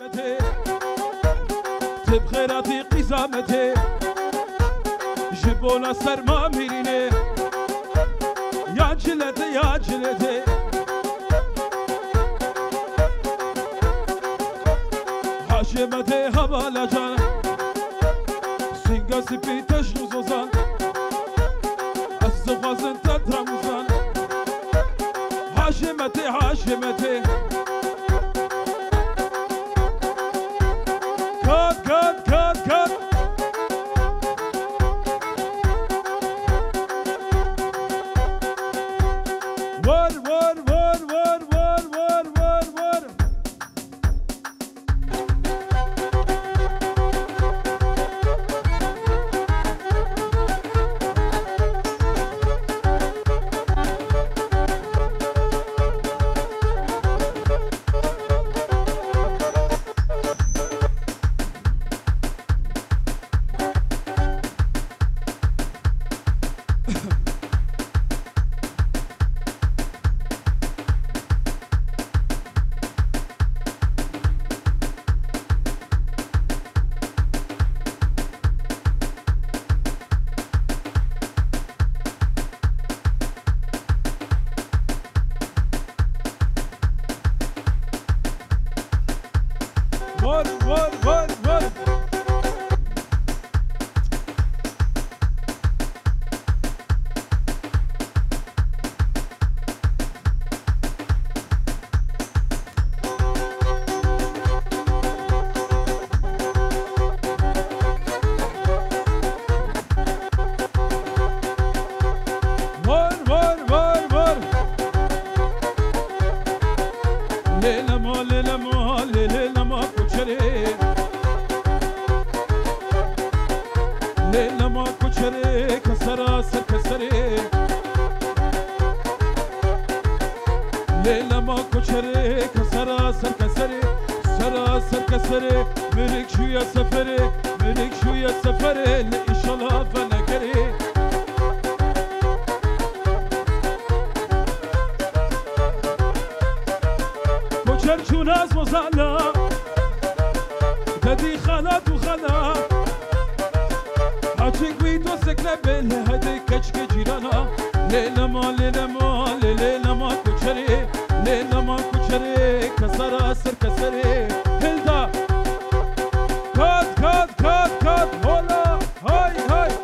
قيامته تبخيراتي قزامته جبونا سرما ميريني يا جلتي يا جلتي حاشمتي هبالا جان سينغا سبي تشنو زوزان الزغازن تدرمزان حاشمتي حاشمتي كات هولا هاي هاي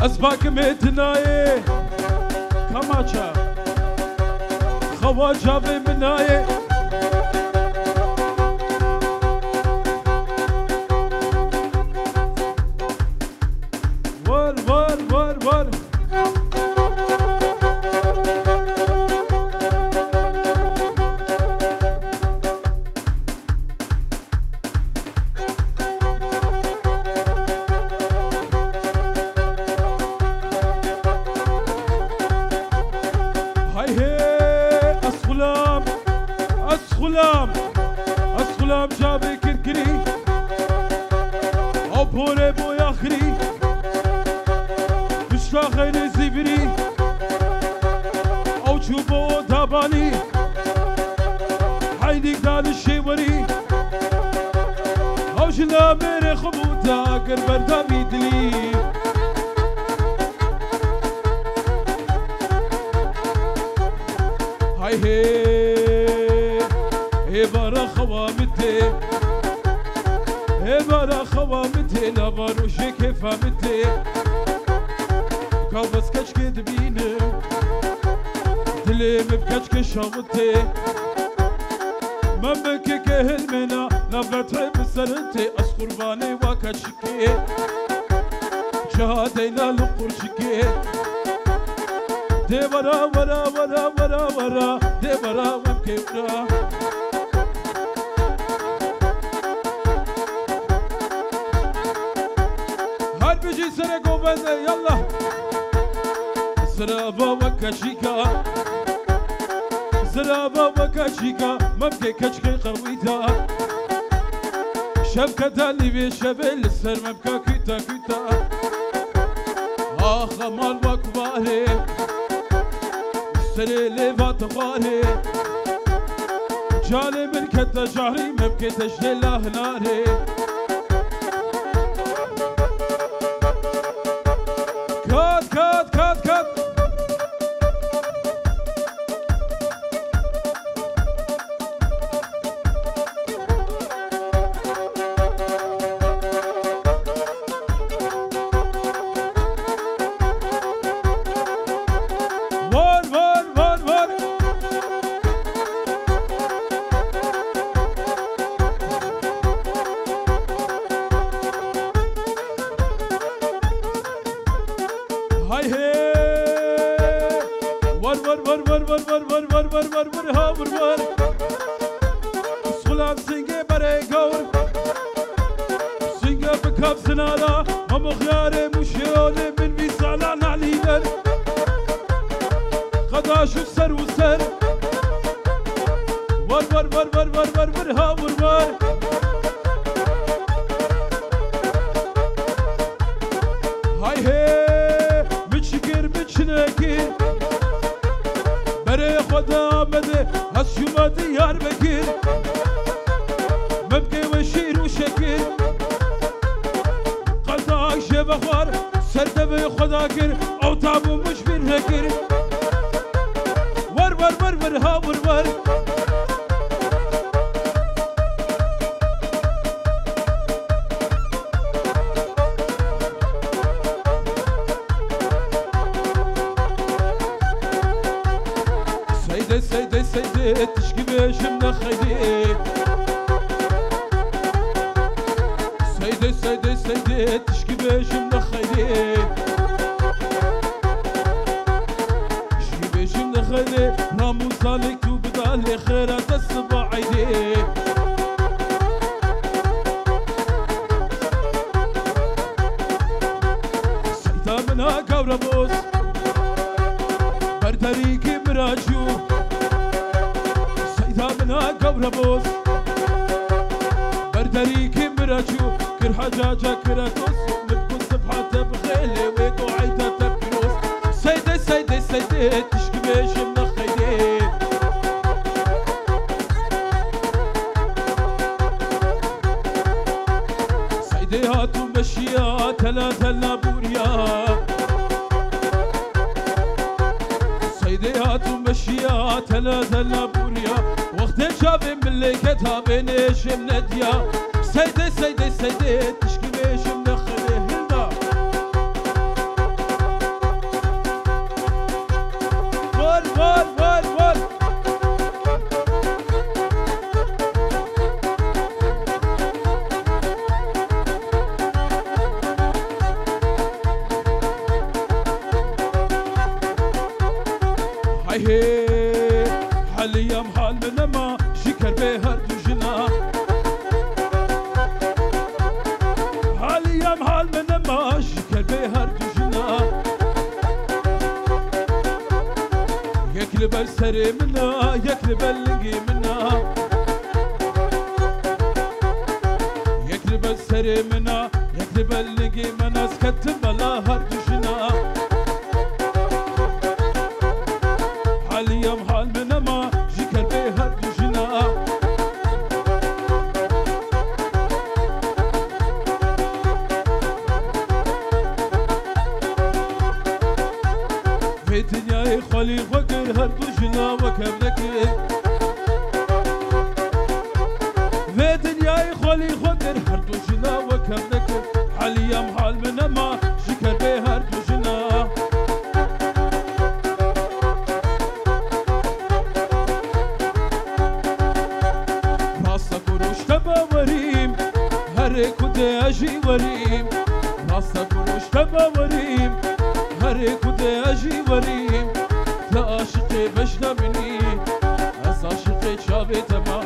أسباك متناي كماشا خواجة بمناي ور ور ور ور اسخلام جابي كركري عبوري بو ياخري بشرا خير زبري او چوبو داباني عينيك دال الشيوري او جلا ميري خبوتا قربر دابي دلي هاي هي برا خوامتي برا خوامتي لا باروشي كيف فهمتي قال بس كشك دبينم دلي مبكشك شامتي ممكي كهلمنا لا بتحب سرنتي اسقرباني وكشكي شهادينا لقرشكي دي برا برا برا برا برا دي برا ممكي برا بيجي سرق وبنزل يلا زرابا وكاشيكا زرابا وكاشيكا ممكن كشكي قرويتا شبكة اللي بيشبل السر ممكن كيتا كيتا آخ مال وكباري سري ليفات غاري جالي من كتا جهري ممكن تجلي له ناري كات كات كات ور ور ور ور هاي هي ور ور ور ور ور ور ور ور ور ور ور ها ور ور سلام سنگه برای گور سنگه بکاب سنالا هم خياري مشيوني من بيسالا نعلينر خداش السر والسر ور ور ور ور ور ور ور ها ور ور هاي هي بچنکی برای خدا آمده از شما دیار بگیر ممکن و شیر و شکر قلداک شب خوار سرده به خدا گر او تابو مشبیر نکر ور ور ور ور ها ور ور سيدي سيدي تشكي بيشمنا خيدي سيدي سيدي سيدي تشكي بيشمنا خيدي تشكي بيشمنا خيدي رامو سالك وبدالي خيرات الصبع عيدي سيدا منها كوربوس برداريكي مراجو منها كوربوس برداريكي مراجو كر حجاجة كراتوس نبكو سبحة بخيلي ويقو عيتا تبكروس سيدي سيدي سيدي تشكي بيش من خيدي سيدي هاتو مشيا ثلاثة لابوريا سيدي هاتو مشيا ثلاثة لابوريا وقت شابي من اللي كتابين ايش منديا سيدي سيدي سيدي تشكي بيش من خليه هنا وال وال وال وال هاي حاليا محال من ما شكر بهر جنا حاليا محال من ما شكر بهر جنا يكلب السري منا يكلب اللقي منا يكلب السري منا يكلب اللقي منا سكت بلا هر جنا حاليا محال من ما شكر بهر جنا في دنياي خالي وقر هر جنا وكبلك في دنياي خالي وقر هر جنا وكبلك حاليا محال من ما شكر بهر جنا وريم هريك ودي اجي وريم راسك وروش تبا وريم هريك ودي اجي وريم لا عاشقي بجنا مني از عاشقي شابي تما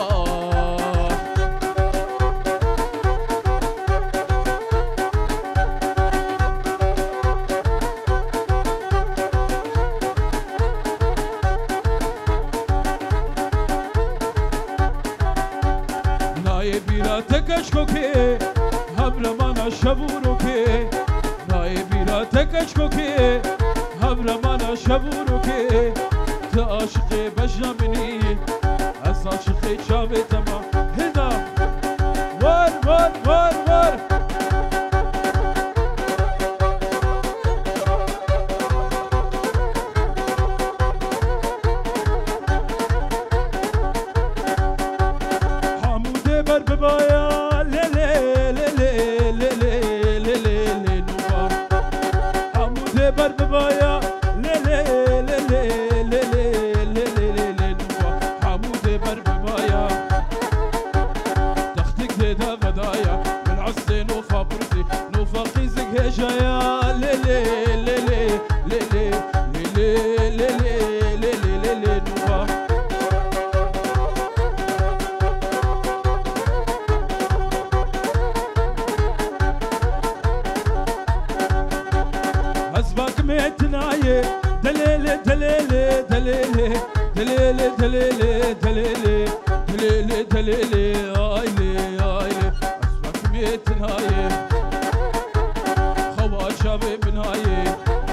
تكشكوكي هبل مانا شبوروكي ناي بيرا تكشكوكي هبل مانا شبوروكي تعاشقي بجنا مني از عاشقي شابي تما هدا وار وار وار وار حمودي بر ببايا بر ببایا لیلی لیلی لیلی لیلی لیلی نوا حمود بر ببایا تختك زيدا بدايا من عصي نوفا برزي نوفا قيزك هجايا ليلي ليلي ليلي ليلي ليلي ليلي ليلي نوفا أسبق ميتناي دليلي دليلي دليلي دليلي دليلي دليلي دليلي دليلي آيلي آيلي أسبق ميتناي خوا شابي بناي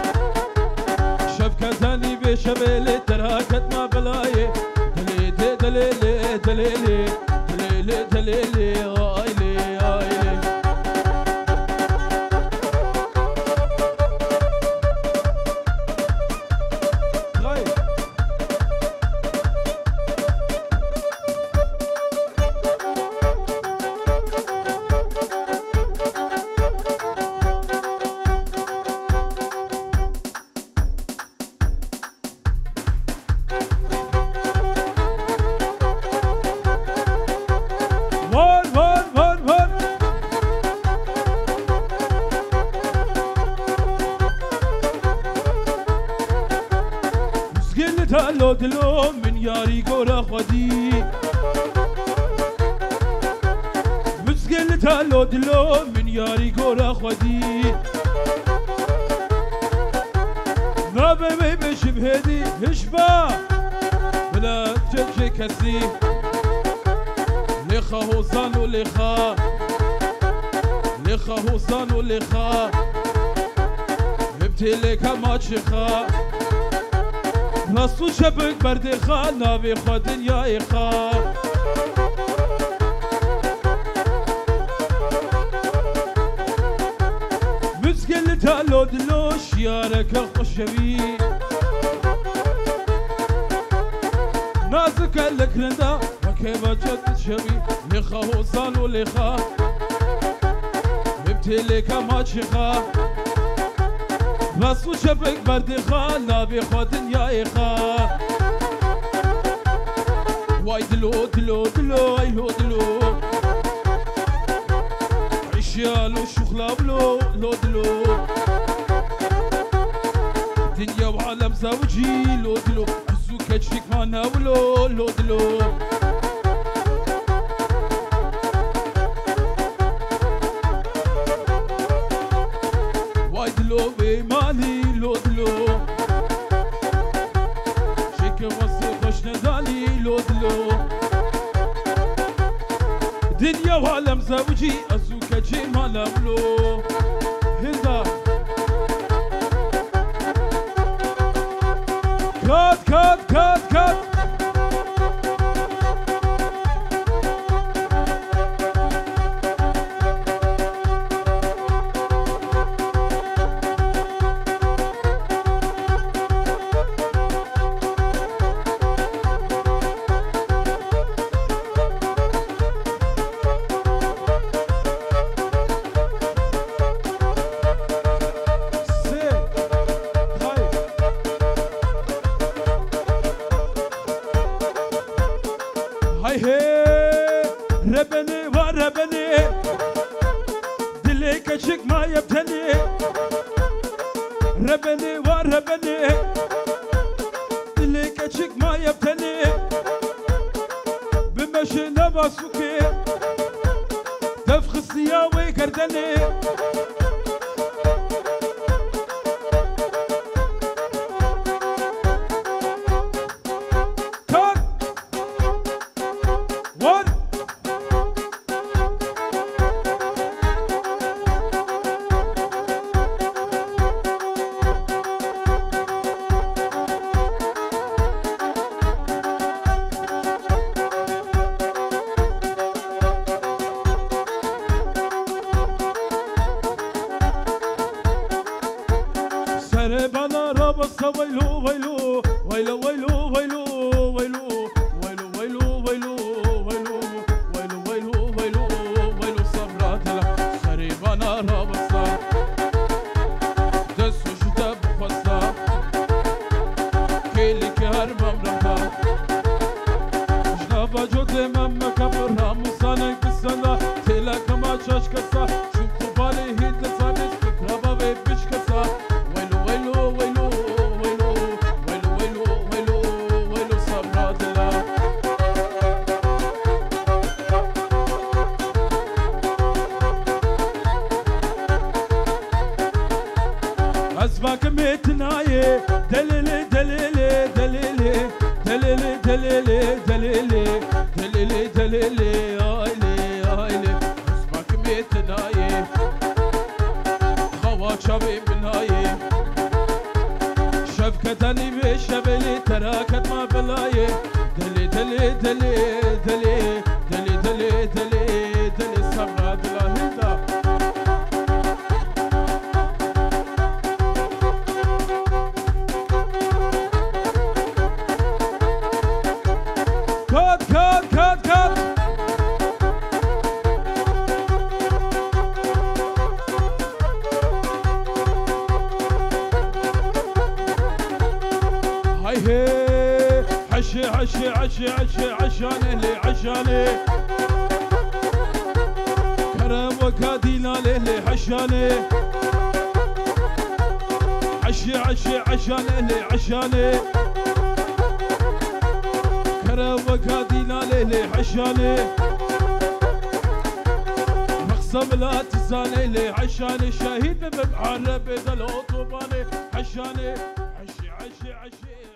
شبكة ثاني بشبيلي تراكت ما بلاي دليلي دليلي دليلي دليلي دليلي آيلي آيلي دلو دلو من ياري قورا خودي مسكين دلو دلو من ياري قورا خودي نابي بي بشبهدي هشبا بلا تجي كسي لخا هوزانو لخا لخا هوزانو لخا ابتلك ما تشخا راسو شبك بردي خا نابي خو دنياي خا مسكين تالو دلو شيارك خوشوي نازك الكرندا وكيف جد شوي لخا هوزانو لخا ابتلك ما تشخا بسو شبك بردي خال نابي خو دنياي خال واي دلو دلو دلو ايلو دلو عشيالو شخلا بلو لو دلو دنيا وعالم زوجي لو دلو عزو كجفك مانا ولو لو دلو واي دلو بمالي لو دلو شيك وصي خوش ندالي لو دلو دنيا وعالم زوجي عزو كجفك مانا ولو هندا كات كات كات كات هاي هي ربني وربني دلي كشك ما يبتني ربني وربني دلي كشك ما يبتني بمشي نباسوكي دفخ السياوي كردني bana rabasa vaylo vaylo vaylo vaylo vaylo vaylo vaylo vaylo vaylo vaylo vaylo vaylo vaylo vaylo sabratla sare bana rabasa desu juda bufasa keli kar mamrata jnava jote mamma kabra musana kisana tela kama chashkasa shukru bale hit sanis kraba ve bishkasa أسباك متناي دليلي دليلي دليلي دليلي دليلي دليلي دليلي دليلي آيلي آيلي أسباك متناي خوا شابي بناي شفكتني بشبلي تراكت ما بلاي دلي دلي دلي دلي دلي دلي دلي دلي صبرا دلا هندا كات كات كات كات هاي هي عشي عشي عشي عشي عشاني لي عشاني كرم وكادينا لي عشاني عشي عشي عشاني لي عشاني كرم وكادينا لي عشاني مقسم لا تزاني لي عشاني شهيد بمعرب ذا الأوطوباني عشاني عشي عشي عشي